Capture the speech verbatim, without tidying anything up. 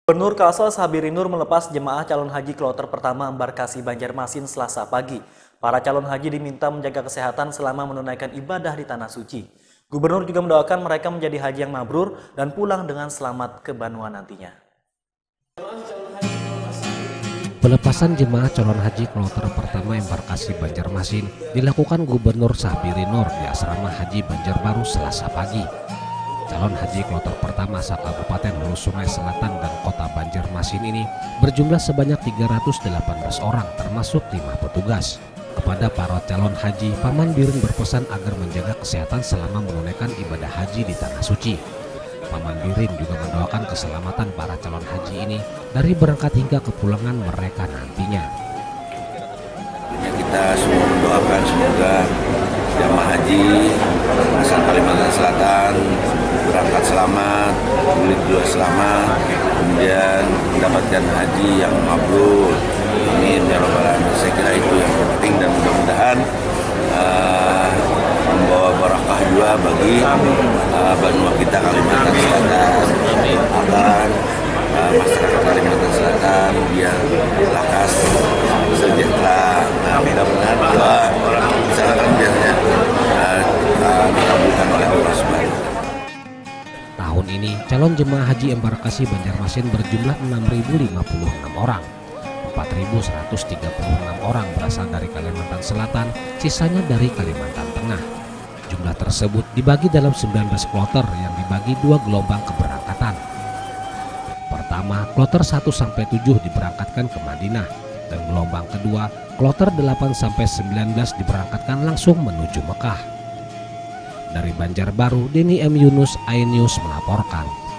Gubernur Kalsel Sabiri Nur melepas jemaah calon haji kloter pertama embarkasi Banjarmasin Selasa pagi. Para calon haji diminta menjaga kesehatan selama menunaikan ibadah di Tanah Suci. Gubernur juga mendoakan mereka menjadi haji yang mabrur dan pulang dengan selamat ke Banua nantinya. Pelepasan jemaah calon haji kloter pertama embarkasi Banjarmasin dilakukan Gubernur Sabiri Nur di Asrama Haji Banjarbaru Selasa pagi. Calon haji kloter pertama se-Kabupaten Hulu Sungai Selatan dan Kota Banjarmasin ini berjumlah sebanyak tiga ratus delapan belas orang termasuk lima petugas. Kepada para calon haji, Paman Birin berpesan agar menjaga kesehatan selama menunaikan ibadah haji di Tanah Suci. Paman Birin juga mendoakan keselamatan para calon haji ini dari berangkat hingga kepulangan mereka nantinya. Kita semua mendoakan semoga jamaah haji asal Kalimantan Selatan berangkat selamat, pulang juga selamat, kemudian mendapatkan haji yang mabrur. Amin ya rabbal alamin. Saya kira itu yang penting dan mudah-mudahan uh, membawa barakah juga bagi uh, Banua kita Kalimantan Selatan, agar uh, masyarakat Kalimantan Selatan biar lakas sejahtera. Nah, mudah-mudahan doa misalkan biasanya uh, uh, dikabulkan oleh Allah Subhanahu wa taala. Tahun ini, calon jemaah haji embarkasi Banjarmasin berjumlah enam ribu lima puluh enam orang. empat ribu seratus tiga puluh enam orang berasal dari Kalimantan Selatan, sisanya dari Kalimantan Tengah. Jumlah tersebut dibagi dalam sembilan belas kloter yang dibagi dua gelombang keberangkatan. Pertama, kloter satu sampai tujuh diberangkatkan ke Madinah, dan gelombang kedua, kloter delapan sampai sembilan belas diberangkatkan langsung menuju Mekah. Dari Banjarbaru, Denny M. Yunus, iNews melaporkan.